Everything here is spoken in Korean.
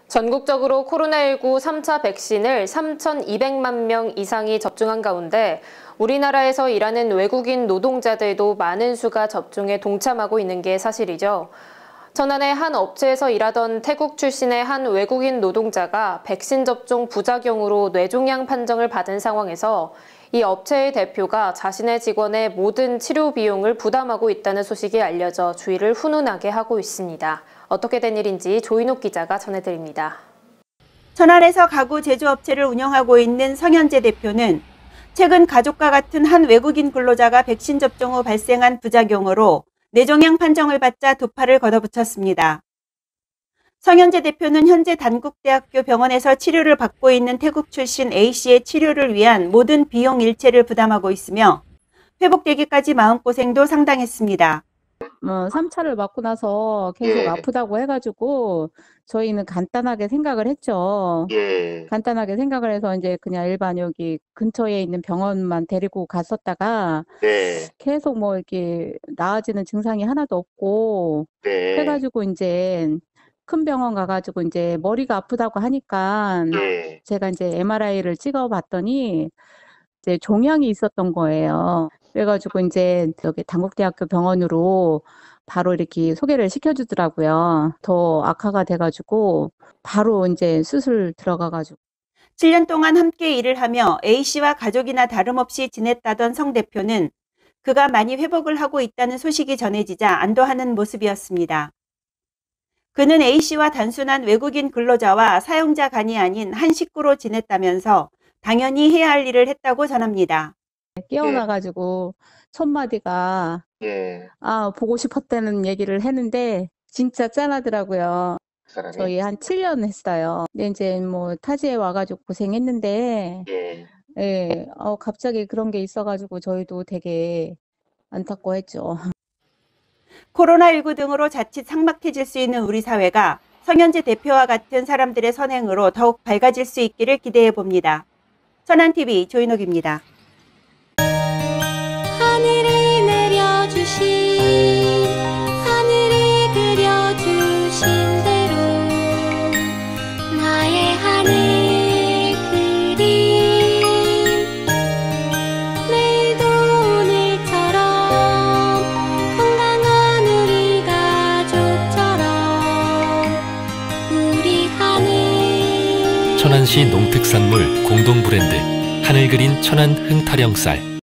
전국적으로 코로나19 3차 백신을 3,200만 명 이상이 접종한 가운데 우리나라에서 일하는 외국인 노동자들도 많은 수가 접종에 동참하고 있는 게 사실이죠. 천안의 한 업체에서 일하던 태국 출신의 한 외국인 노동자가 백신 접종 부작용으로 뇌종양 판정을 받은 상황에서 이 업체의 대표가 자신의 직원의 모든 치료 비용을 부담하고 있다는 소식이 알려져 주위를 훈훈하게 하고 있습니다. 어떻게 된 일인지 조인옥 기자가 전해드립니다. 천안에서 가구 제조업체를 운영하고 있는 성현재 대표는 최근 가족과 같은 한 외국인 근로자가 백신 접종 후 발생한 부작용으로 뇌종양 판정을 받자 두 팔을 걷어붙였습니다. 성현재 대표는 현재 단국대학교 병원에서 치료를 받고 있는 태국 출신 A씨의 치료를 위한 모든 비용 일체를 부담하고 있으며 회복되기까지 마음고생도 상당했습니다. 3차를 맞고 나서 계속 아프다고 해가지고 저희는 간단하게 생각을 했죠. 간단하게 생각을 해서 이제 그냥 일반 여기 근처에 있는 병원만 데리고 갔었다가 계속 뭐 이렇게 나아지는 증상이 하나도 없고 해가지고 이제 큰 병원 가가지고 이제 머리가 아프다고 하니까 제가 이제 MRI를 찍어봤더니 이제 종양이 있었던 거예요. 그래가지고 이제 여기 단국대학교 병원으로 바로 이렇게 소개를 시켜주더라고요. 더 악화가 돼가지고 바로 이제 수술 들어가가지고. 7년 동안 함께 일을 하며 A씨와 가족이나 다름없이 지냈다던 성 대표는 그가 많이 회복을 하고 있다는 소식이 전해지자 안도하는 모습이었습니다. 그는 A씨와 단순한 외국인 근로자와 사용자 간이 아닌 한 식구로 지냈다면서 당연히 해야 할 일을 했다고 전합니다. 깨어나가지고 첫 마디가 보고 싶었다는 얘기를 했는데 진짜 짠하더라고요. 저희 한 7년 했어요. 근데 이제 뭐 타지에 와가지고 고생했는데 갑자기 그런 게 있어가지고 저희도 되게 안타까워했죠. 코로나19 등으로 자칫 삭막해질 수 있는 우리 사회가 성현재 대표와 같은 사람들의 선행으로 더욱 밝아질 수 있기를 기대해 봅니다. 천안TV 조인옥입니다. 하늘이 내려주신 하늘이 그려주신 대로 나의 하늘 그림 내일도 오늘처럼 건강한 우리 가족처럼 우리 하늘 천안시 농특산물 공동 브랜드 하늘그린 천안 흥타령쌀